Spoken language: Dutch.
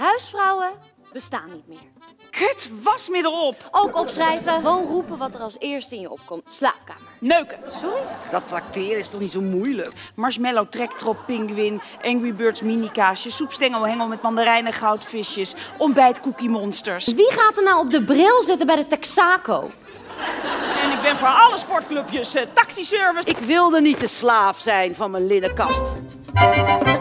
Huisvrouwen bestaan niet meer. Kut, wasmiddel op. Ook opschrijven. Gewoon roepen wat er als eerste in je opkomt. Slaapkamer. Neuken. Sorry? Dat trakteren is toch niet zo moeilijk? Marshmallow, trektrop, pinguïn, Angry Birds minikaasjes, soepstengel, hengel met mandarijnen, goudvisjes, ontbijt, cookie monsters. Wie gaat er nou op de bril zitten bij de Texaco? En ik ben voor alle sportclubjes taxiservice. Ik wilde niet de slaaf zijn van mijn linnenkast.